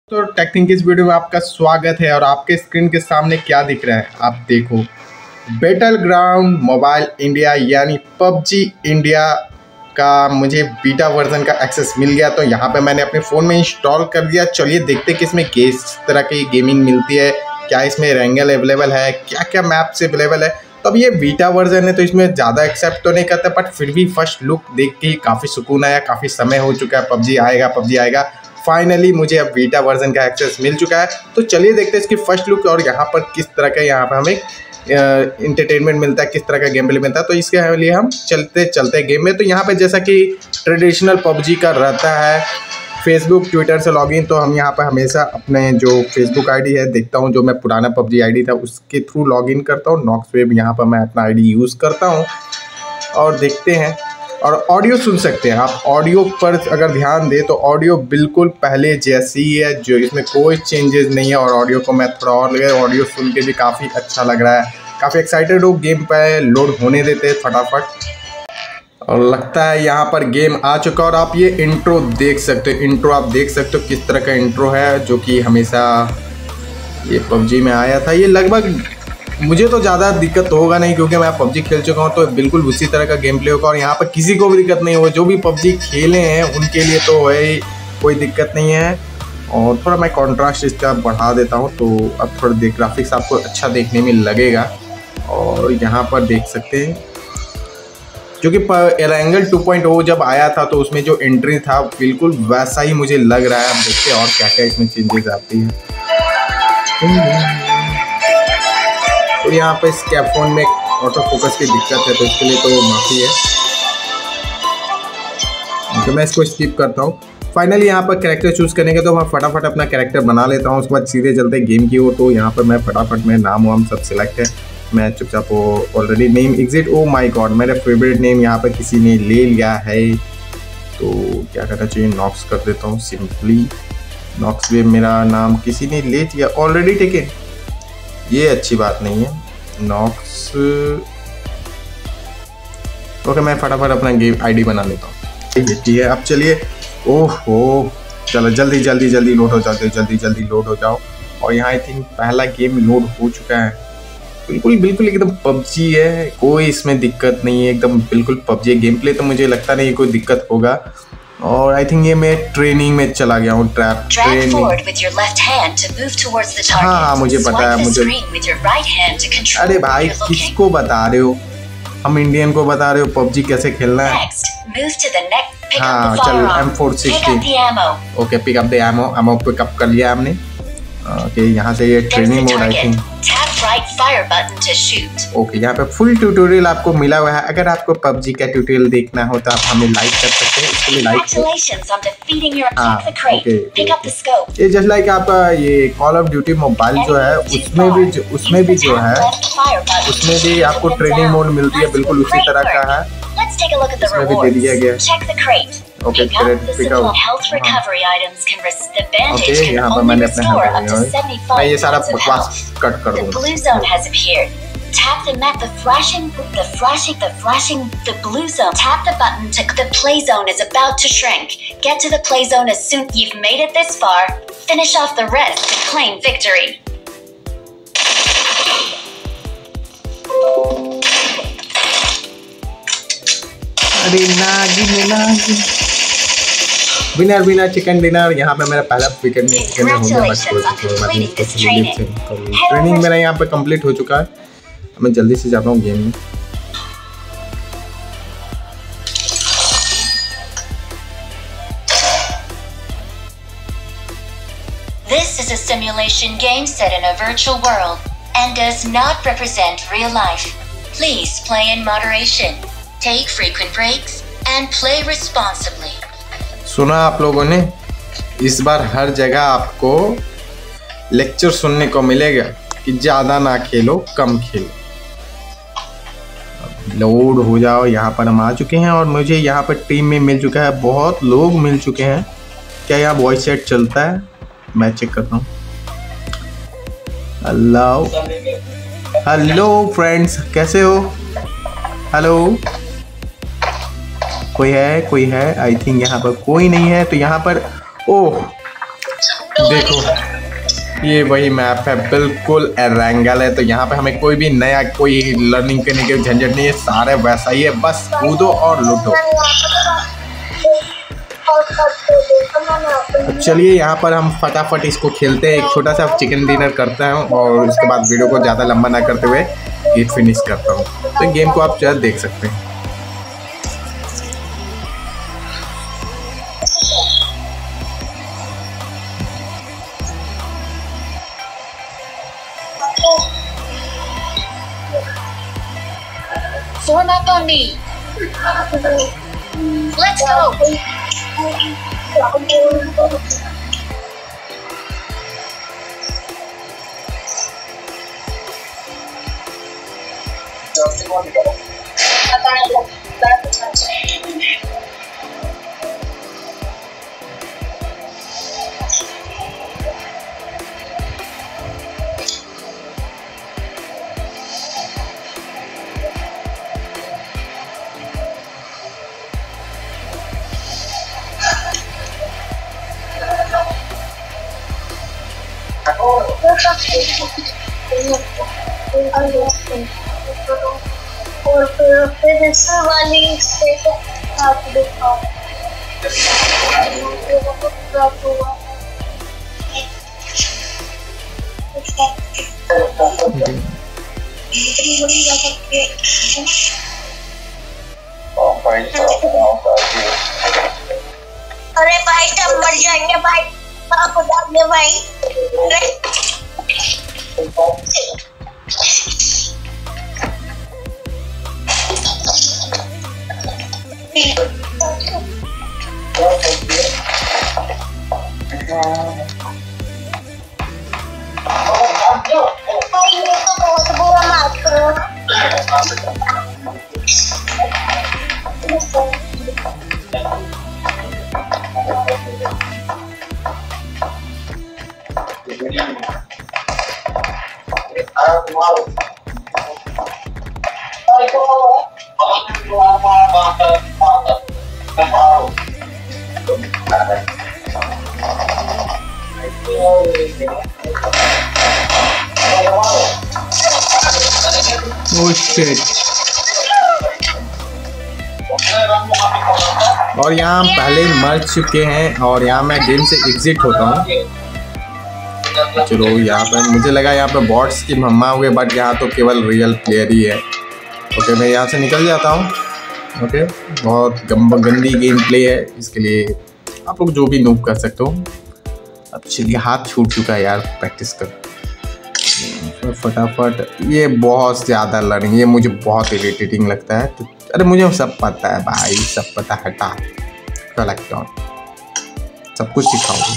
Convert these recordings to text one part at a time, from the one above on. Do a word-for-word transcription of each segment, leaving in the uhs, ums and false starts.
तो टेक्निक इस वीडियो में आपका स्वागत है। और आपके स्क्रीन के सामने क्या दिख रहा है आप देखो, बैटल ग्राउंड मोबाइल इंडिया यानी पबजी इंडिया का मुझे बीटा वर्जन का एक्सेस मिल गया। तो यहाँ पे मैंने अपने फ़ोन में इंस्टॉल कर दिया। चलिए देखते हैं कि इसमें किस तरह की गेमिंग मिलती है, क्या इसमें रैंगल अवेलेबल है, क्या क्या मैप्स अवेलेबल है। तो अब ये बीटा वर्जन है तो इसमें ज़्यादा एक्सेप्ट तो नहीं करता, बट फिर भी फर्स्ट लुक देख के काफ़ी सुकून आया। काफ़ी समय हो चुका है, पबजी आएगा पबजी आएगा फाइनली मुझे अब बीटा वर्जन का एक्सेस मिल चुका है। तो चलिए देखते हैं इसकी फर्स्ट लुक और यहाँ पर किस तरह का यहाँ पर हमें इंटरटेनमेंट मिलता है, किस तरह का गेम प्ले मिलता है। तो इसके लिए हम चलते चलते गेम में। तो यहाँ पे जैसा कि ट्रेडिशनल पबजी का रहता है, फेसबुक ट्विटर से लॉगिन, तो हम यहाँ पर हमेशा अपने जो फेसबुक आईडी है देखता हूँ, जो मैं पुराना पबजी आईडी था उसके थ्रू लॉगिन करता हूँ। नॉक्सवेब यहाँ पर मैं अपना आईडी यूज़ करता हूँ और देखते हैं। और ऑडियो सुन सकते हैं आप। ऑडियो पर अगर ध्यान दें तो ऑडियो बिल्कुल पहले जैसी ही है, जो इसमें कोई चेंजेस नहीं है। और ऑडियो को मैं थोड़ा और लगे, ऑडियो सुन के भी काफ़ी अच्छा लग रहा है, काफ़ी एक्साइटेड हो। गेम पे लोड होने देते हैं फटाफट। और लगता है यहाँ पर गेम आ चुका। और आप ये इंट्रो देख सकते हो, इंट्रो आप देख सकते हो किस तरह का इंट्रो है, जो कि हमेशा ये पबजी में आया था। ये लगभग मुझे तो ज़्यादा दिक्कत होगा नहीं, क्योंकि मैं पबजी खेल चुका हूँ, तो बिल्कुल उसी तरह का गेम प्ले होगा। और यहाँ पर किसी को भी दिक्कत नहीं होगा, जो भी पबजी खेले हैं उनके लिए तो है कोई दिक्कत नहीं है। और थोड़ा मैं कॉन्ट्रास्ट इसका बढ़ा देता हूँ, तो अब थोड़ा देख ग्राफिक्स आपको अच्छा देखने में लगेगा। और यहाँ पर देख सकते हैं जो कि रैंगल टू पॉइंट ओ जब आया था तो उसमें जो एंट्री था बिल्कुल वैसा ही मुझे लग रहा है। अब देखते हैं और क्या क्या इसमें चेंजेस आती है। तो यहाँ पे इस कैफोन में ऑटो फोकस की दिक्कत है, तो इसके लिए तो माफ़ी है। तो मैं इसको स्किप करता हूँ। फाइनली यहाँ पर कैरेक्टर चूज़ करने के तो मैं फटाफट अपना कैरेक्टर बना लेता हूँ। उसके बाद सीधे चलते गेम की ओर। तो यहाँ पर मैं फटाफट में नाम वाम सब सिलेक्ट है, मैं चुपचाप वो already name exit. Oh my god, मेरा फेवरेट नेम यहाँ पर किसी ने ले लिया है, तो क्या करना चाहिए, नॉक्स कर देता हूँ सिंपली। नॉक्स में मेरा नाम किसी ने ले लिया ऑलरेडी, ठीक है, ये अच्छी बात नहीं है। नॉक्स ओके, मैं फटाफट अपना गेम आईडी बना लेता हूँ, ठीक है ठीक है। अब चलिए, ओहो चलो जल्दी जल्दी जल्दी लोड हो जाओ, जल्दी जल्दी लोड हो जाओ। और यहाँ आई थिंक पहला गेम लोड हो चुका है। बिल्कुल बिल्कुल एकदम पबजी है, कोई इसमें दिक्कत नहीं है, एकदम बिल्कुल पबजी गेम प्ले। तो मुझे लगता नहीं कोई दिक्कत होगा। और आई थिंक ये मैं ट्रेनिंग में चला गया हूँ, ट्रैप ट्रेनिंग। हाँ हाँ मुझे पता है, मुझे अरे भाई किसको बता रहे हो, हम इंडियन को बता रहे हो पबजी कैसे खेलना है। हाँ चल M four sixteen okay, pick up the ammo. Ammo pick up कर लिया हमने। ओके यहाँ से ये training mode I think. Okay यहाँ पे फुल ट्यूटोरियल आपको मिला हुआ है। अगर आपको पबजी का ट्यूटोरियल देखना हो तो आप हमें लाइक कर सकते हैं, इसके लिए लाइक। हाँ ओके, ये जस्ट लाइक आपका ये कॉल ऑफ ड्यूटी मोबाइल जो है उसमें भी जो उसमें भी जो है उसमें भी आपको ट्रेनिंग मोड मिलती है, बिल्कुल उसी तरह का है, इसमें भी दे दिया गया। ओके ओके यहाँ पर मैंने अपने हाथ, मैं ये सारा बकवास कट कर दूँगा। Tap the map, the flashing, the flashing, the flashing, the blue zone. Tap the button to the play zone is about to shrink. Get to the play zone as soon you've made it this far. Finish off the rest to claim victory. अरे नागिन नागिन, winner winner chicken dinner. यहाँ पे मेरा पहला wicket में chicken हो गया। ट्रेनिंग मेरा यहाँ पे कंप्लीट हो चुका है। मैं जल्दी से जाता हूँ गेम में। This is a simulation game set in a virtual world and does not represent real life. Please play in moderation, take frequent breaks, and play responsibly. सुना आप लोगों ने, इस बार हर जगह आपको लेक्चर सुनने को मिलेगा कि ज़्यादा ना खेलो, कम खेलो। लोड हो जाओ। यहाँ पर हम आ चुके हैं और मुझे यहाँ पर टीम में मिल चुका है, बहुत लोग मिल चुके हैं। क्या यहाँ वॉइस चैट चलता है? मैं चेक करता हूँ। हेलो हेलो फ्रेंड्स, कैसे हो? हेलो, कोई है कोई है? आई थिंक यहाँ पर कोई नहीं है। तो यहाँ पर ओह देखो ये वही मैप है, बिल्कुल एरेंगल है। तो यहाँ पे हमें कोई भी नया कोई लर्निंग करने की झंझट नहीं है, सारे वैसा ही है, बस कूदो और लूटो। चलिए यहाँ पर हम फटाफट इसको खेलते हैं, एक छोटा सा चिकन डिनर करते हैं और उसके बाद वीडियो को ज़्यादा लंबा ना करते हुए ये फिनिश करता हूँ। तो गेम को आप जल्द देख सकते हैं। Form up on me. Let's go. और फिर फिर इस वाली से आप दिखाओ। अरे भाई सब मर जाएंगे भाई, आपको डालने भाई। बहुत बुरा मार करो। Oh shit. और यहाँ हम पहले मर चुके हैं और यहाँ मैं गेम से एग्जिट होता हूँ। चलो यहाँ पर मुझे लगा यहाँ पे बॉट्स की मम्मा हुए, बट यहाँ तो केवल रियल प्लेयर ही है। ओके मैं यहाँ से निकल जाता हूँ। ओके बहुत गंदी गेम प्ले है, इसके लिए आप लोग जो भी नूब कर सकते हो। अब चलिए हाथ छूट चुका है यार, प्रैक्टिस कर फटाफट। ये बहुत ज़्यादा लर्निंग, ये मुझे बहुत इरिटेटिंग लगता है। तो अरे मुझे सब पता है भाई, सब पता, हटा कलेक्ट सब कुछ सिखाओगे।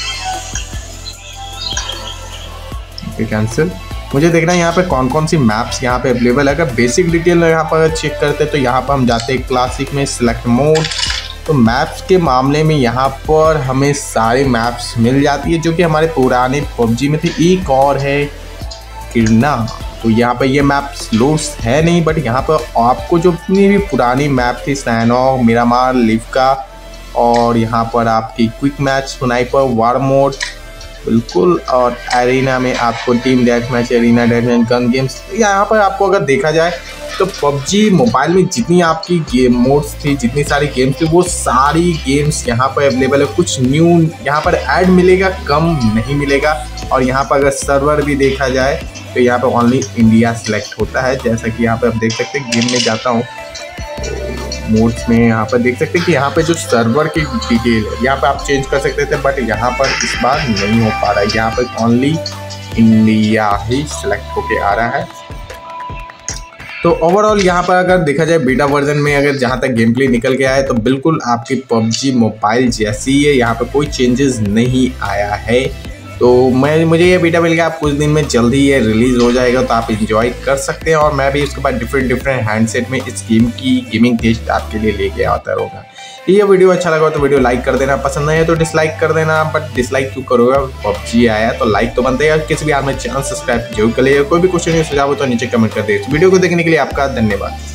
Okay cancel. मुझे देखना है यहाँ पे कौन कौन सी मैप्स यहाँ पे अवेलेबल है। अगर बेसिक डिटेल यहाँ पर चेक करते तो यहाँ पर हम जाते हैं क्लासिक में, सिलेक्ट मोड। तो मैप्स के मामले में यहाँ पर हमें सारे मैप्स मिल जाती है जो कि हमारे पुराने पबजी में थे। एक और है किरना, तो यहाँ पर ये मैप्स लोड्स है नहीं, बट यहाँ पर आपको जो अपनी भी पुरानी मैप थी, सैनो, मिरामार, लिवका, और यहाँ पर आपकी quick match, sniper, war mode बिल्कुल, और एरिना में आपको team death match, arena death match, gun games. यहाँ पर आपको अगर देखा जाए तो पबजी मोबाइल में जितनी आपकी गेम मोड्स थी, जितनी सारी गेम्स थी, वो सारी गेम्स यहाँ पर अवेलेबल है। कुछ न्यू यहाँ पर ऐड मिलेगा, कम नहीं मिलेगा। और यहाँ पर अगर सर्वर भी देखा जाए तो यहाँ पर ओनली इंडिया सेलेक्ट होता है। जैसा कि यहाँ पर आप देख सकते हैं, गेम में जाता हूँ मोड्स में, यहाँ पर देख सकते हैं कि यहाँ पे जो सर्वर की डिटेल है यहाँ पर आप चेंज कर सकते थे, बट यहाँ पर इस बार नहीं हो पा रहा है। यहाँ पर ओनली इंडिया ही सेलेक्ट होके आ रहा है। तो ओवरऑल यहाँ पर अगर देखा जाए बीटा वर्जन में अगर जहाँ तक गेम प्ले निकल के आया है तो बिल्कुल आपकी पबजी मोबाइल जैसी है, यहाँ पर कोई चेंजेस नहीं आया है। तो मैं मुझे ये बीटा मिल गया, आप कुछ दिन में जल्दी ये रिलीज़ हो जाएगा, तो आप इंजॉय कर सकते हैं। और मैं भी उसके बाद डिफरेंट डिफरेंट हैंडसेट में इस गेम की गेमिंग टेस्ट आपके लिए लेके आता रहूँगा। ये वीडियो अच्छा लगा तो वीडियो लाइक कर देना, पसंद नहीं है तो डिसलाइक कर देना। बट डिसलाइक क्यों करोगे, पबजी आया तो लाइक तो बनते हैं। किसी भी हाल में चैनल सब्सक्राइब जरूर कर लीजिए। कोई भी क्वेश्चन या सुझाव हो तो नीचे कमेंट कर दे। वीडियो को देखने के लिए आपका धन्यवाद।